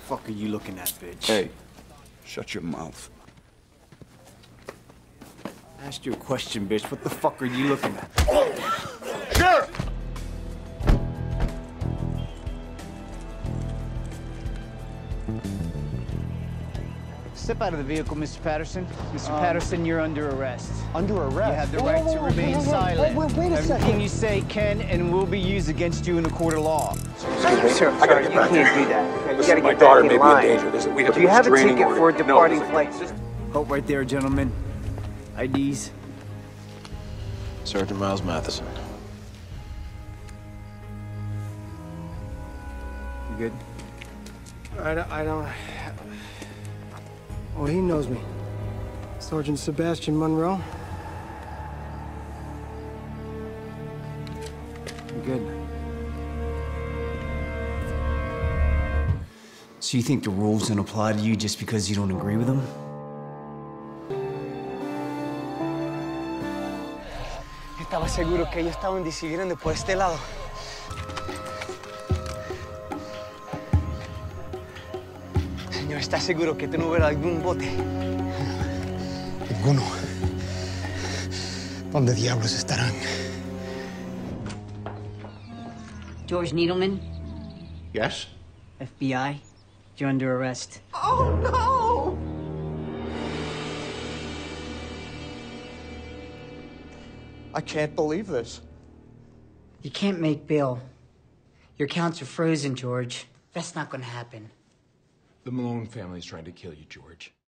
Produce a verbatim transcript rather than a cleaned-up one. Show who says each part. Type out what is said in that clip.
Speaker 1: fuck are you looking at, bitch?
Speaker 2: Hey, shut your mouth.
Speaker 1: I asked you a question, bitch. What the fuck are you looking at?
Speaker 2: Sheriff!
Speaker 3: Step out of the vehicle, Mister Patterson. Mister Um, Patterson, you're under arrest.
Speaker 4: Under arrest?
Speaker 3: You have the
Speaker 4: Whoa,
Speaker 3: right
Speaker 4: whoa,
Speaker 3: to
Speaker 4: whoa,
Speaker 3: remain
Speaker 4: wait, wait,
Speaker 3: silent.
Speaker 4: Wait, wait, wait a
Speaker 3: Everything
Speaker 4: second.
Speaker 3: you say can and will be used against you in a court of law.
Speaker 5: Sir, sir,
Speaker 2: I gotta
Speaker 5: you
Speaker 2: get back
Speaker 5: can't
Speaker 2: there.
Speaker 5: do that. Okay, you
Speaker 2: Listen,
Speaker 5: gotta
Speaker 2: my
Speaker 5: get
Speaker 2: daughter
Speaker 5: back
Speaker 2: may
Speaker 5: in
Speaker 2: be in
Speaker 5: line.
Speaker 2: danger. There's- we have
Speaker 5: Do you have a
Speaker 2: restraining
Speaker 5: ticket
Speaker 2: order.
Speaker 5: for a
Speaker 2: No,
Speaker 5: departing
Speaker 2: listen,
Speaker 5: flight?
Speaker 2: just-
Speaker 1: Halt right there, gentlemen. I Ds.
Speaker 6: Sergeant Miles Matheson.
Speaker 1: You good?
Speaker 4: I don't, I don't... Oh, he knows me. Sergeant Sebastian Monroe.
Speaker 1: You good? So you think the rules don't apply to you just because you don't agree with them?
Speaker 3: Estaba seguro que ellos estaban decidiendo por este lado. Señor, ¿está seguro que tú no verás algún bote?
Speaker 4: Ninguno. ¿Dónde diablos estarán?
Speaker 7: George Needleman,
Speaker 2: Yes?
Speaker 7: F B I, you're under arrest.
Speaker 5: Oh, no!
Speaker 4: I can't believe this.
Speaker 7: You can't make bail. Your accounts are frozen, George. That's not gonna happen.
Speaker 6: The Malone family is trying to kill you, George.